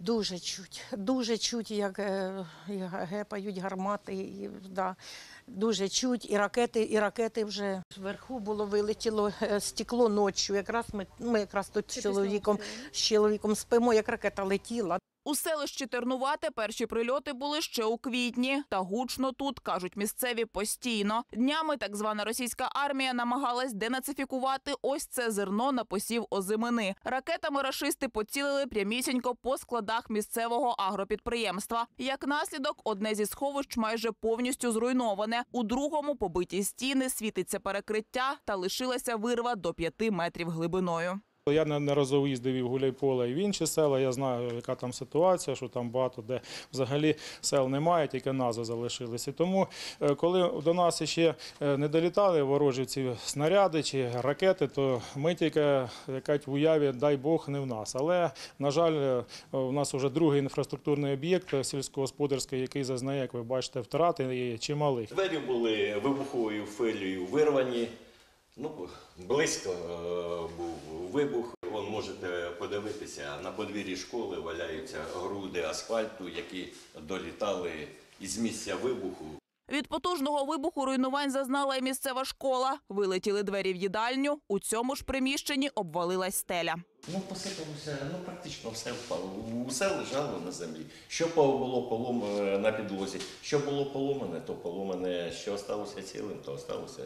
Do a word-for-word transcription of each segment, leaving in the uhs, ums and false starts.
Дуже чуть, дуже чуть, як, е, як гепають гармати, і, да, дуже чуть, і ракети, і ракети вже вверху було вилетіло е, стекло ночі. Якраз ми, ми якраз тут з чоловіком, з чоловіком спимо, як ракета летіла. У селищі Тернувате перші прильоти були ще у квітні. Та гучно тут, кажуть місцеві, постійно. Днями так звана російська армія намагалась денацифікувати ось це зерно на посів озимини. Ракетами рашисти поцілили прямісінько по складах місцевого агропідприємства. Як наслідок, одне зі сховищ майже повністю зруйноване. У другому побиті стіни, світиться перекриття та лишилася вирва до п'яти метрів глибиною. Я неодноразово їздив і в Гуляйполе, і в інші села. Я знаю, яка там ситуація, що там багато де взагалі сел немає, тільки назви залишилися. Тому, коли до нас ще не долітали ворожі ці снаряди чи ракети, то ми тільки якась в уяві, дай Бог, не в нас. Але, на жаль, у нас вже другий інфраструктурний об'єкт сільськогосподарський, який зазнає, як ви бачите, втрати чималих. Двері були вибуховою хвилею вирвані. Ну, близько був вибух. Вон можете подивитися, на подвір'ї школи валяються груди асфальту, які долітали із місця вибуху. Від потужного вибуху руйнувань зазнала і місцева школа. Вилетіли двері в їдальню, у цьому ж приміщенні обвалилась стеля. Ну, посипалося, ну, практично все впало. Усе лежало на землі. Що було поломане на підлозі, що було поломане, то поломане, що залишилося цілим, то залишилося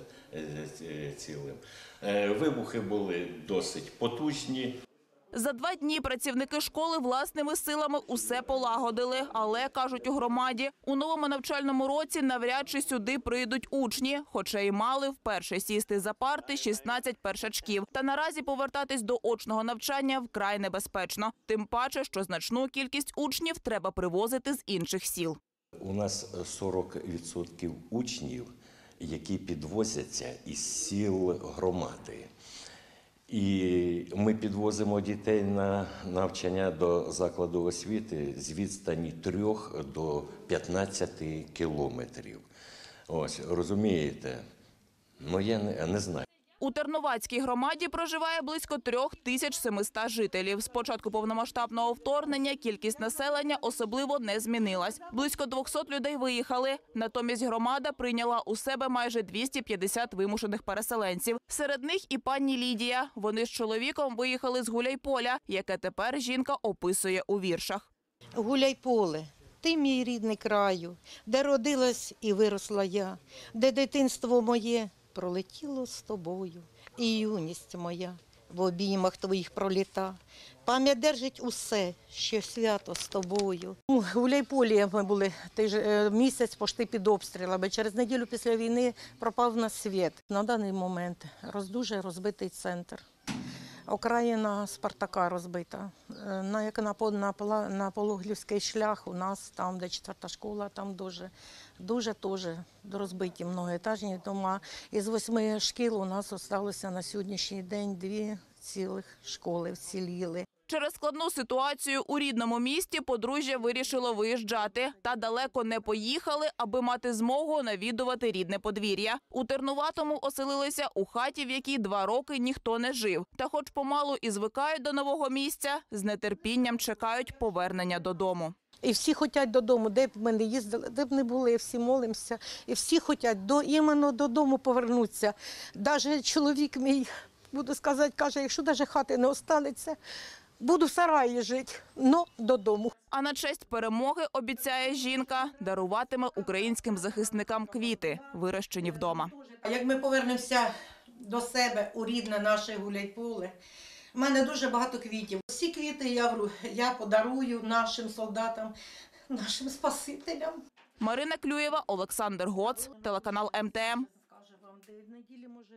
цілим. Вибухи були досить потужні. За два дні працівники школи власними силами усе полагодили. Але, кажуть у громаді, у новому навчальному році навряд чи сюди прийдуть учні. Хоча й мали вперше сісти за парти шістнадцять першачків. Та наразі повертатись до очного навчання вкрай небезпечно. Тим паче, що значну кількість учнів треба привозити з інших сіл. У нас сорок відсотків учнів, які підвозяться із сіл громади. І ми підвозимо дітей на навчання до закладу освіти з відстані трьох до п'ятнадцяти кілометрів. Ось, розумієте? Ну, я не, не знаю. У Тернуватській громаді проживає близько трьох тисяч семисот жителів. З початку повномасштабного вторгнення кількість населення особливо не змінилась. Близько двохсот людей виїхали. Натомість громада прийняла у себе майже двісті п'ятдесят вимушених переселенців. Серед них і пані Лідія. Вони з чоловіком виїхали з Гуляйполя, яке тепер жінка описує у віршах. Гуляйполе, ти мій рідний краю, де родилась і виросла я, де дитинство моє пролетіло з тобою, і юність моя в обіймах твоїх проліта. Пам'ять держить усе, що свято з тобою. У Гуляйполі ми були місяць пошти під обстрілами. Через неділю після війни пропав на світ. На даний момент дуже розбитий центр. Окраїна Спартака розбита. На, як на, на, на Пологлівський шлях у нас, там, де четверта школа, там дуже, дуже теж розбиті многоетажні дома. Із восьми шкіл у нас залишилося на сьогоднішній день дві цілих школи вціліли. Через складну ситуацію у рідному місті подружжя вирішило виїжджати. Та далеко не поїхали, аби мати змогу навідувати рідне подвір'я. У Тернуватому оселилися у хаті, в якій два роки ніхто не жив. Та хоч помалу і звикають до нового місця, з нетерпінням чекають повернення додому. І всі хочуть додому, де б ми не їздили, де б не були, всі молимося. І всі хочуть до, іменно додому повернутися. Навіть чоловік мій, буду сказати, каже, якщо навіть хати не останеться, буду в сараї жити, но додому. А на честь перемоги, обіцяє жінка, даруватиме українським захисникам квіти, вирощені вдома. Як ми повернемося до себе у рідне наше Гуляйполе, в мене дуже багато квітів. Всі квіти я, я подарую нашим солдатам, нашим спасителям. Марина Клюєва, Олександр Гоц, телеканал Ем Те Ем.